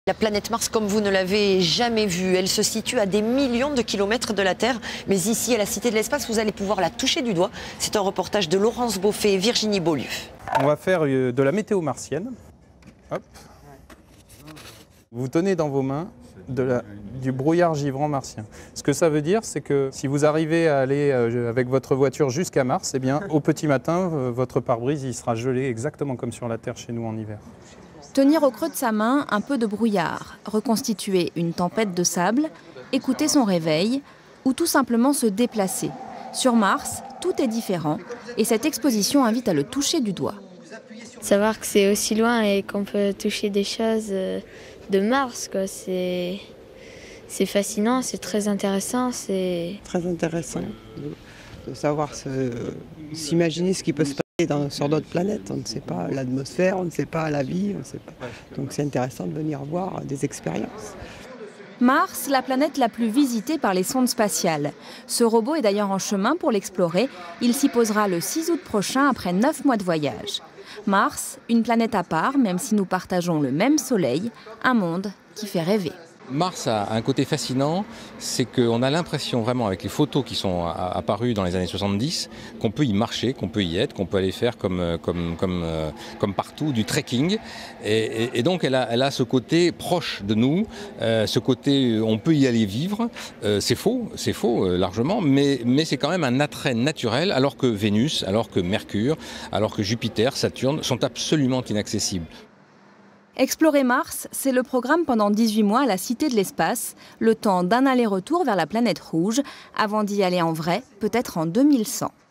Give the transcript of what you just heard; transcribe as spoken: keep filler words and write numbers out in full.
La planète Mars, comme vous ne l'avez jamais vue, elle se situe à des millions de kilomètres de la Terre. Mais ici, à la Cité de l'Espace, vous allez pouvoir la toucher du doigt. C'est un reportage de Laurence Beaufet et Virginie Beaulieu. On va faire de la météo martienne. Hop. Vous tenez dans vos mains de la, du brouillard givrant martien. Ce que ça veut dire, c'est que si vous arrivez à aller avec votre voiture jusqu'à Mars, eh bien, au petit matin, votre pare-brise il sera gelé exactement comme sur la Terre chez nous en hiver. Tenir au creux de sa main un peu de brouillard, reconstituer une tempête de sable, écouter son réveil ou tout simplement se déplacer. Sur Mars, tout est différent et cette exposition invite à le toucher du doigt. Savoir que c'est aussi loin et qu'on peut toucher des choses de Mars, quoi. C'est, c'est fascinant, c'est très intéressant. C'est très intéressant de, de savoir s'imaginer ce qui peut se passer dans, sur d'autres planètes. On ne sait pas l'atmosphère, on ne sait pas la vie, on ne sait pas. Donc c'est intéressant de venir voir des expériences. Mars, la planète la plus visitée par les sondes spatiales. Ce robot est d'ailleurs en chemin pour l'explorer. Il s'y posera le six août prochain après neuf mois de voyage. Mars, une planète à part, même si nous partageons le même soleil, un monde qui fait rêver. Mars a un côté fascinant, c'est qu'on a l'impression vraiment avec les photos qui sont apparues dans les années soixante-dix qu'on peut y marcher, qu'on peut y être, qu'on peut aller faire comme, comme, comme, comme partout du trekking. Et, et, et donc elle a, elle a ce côté proche de nous, euh, ce côté on peut y aller vivre. Euh, c'est faux, c'est faux euh, largement, mais, mais c'est quand même un attrait naturel alors que Vénus, alors que Mercure, alors que Jupiter, Saturne sont absolument inaccessibles. Explorer Mars, c'est le programme pendant dix-huit mois à la Cité de l'Espace, le temps d'un aller-retour vers la planète rouge, avant d'y aller en vrai, peut-être en deux mille cent.